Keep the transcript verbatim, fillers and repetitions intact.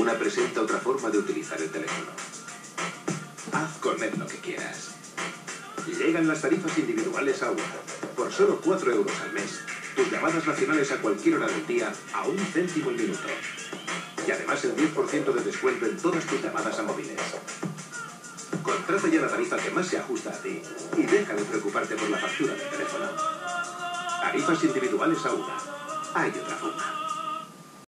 Una presenta otra forma de utilizar el teléfono. Haz con él lo que quieras. Llegan las tarifas individuales Auna. Por solo cuatro euros al mes. Tus llamadas nacionales a cualquier hora del día a un céntimo el minuto. Y además el diez por ciento de descuento en todas tus llamadas a móviles. Contrata ya la tarifa que más se ajusta a ti y deja de preocuparte por la factura del teléfono. Tarifas individuales Auna. Hay otra forma.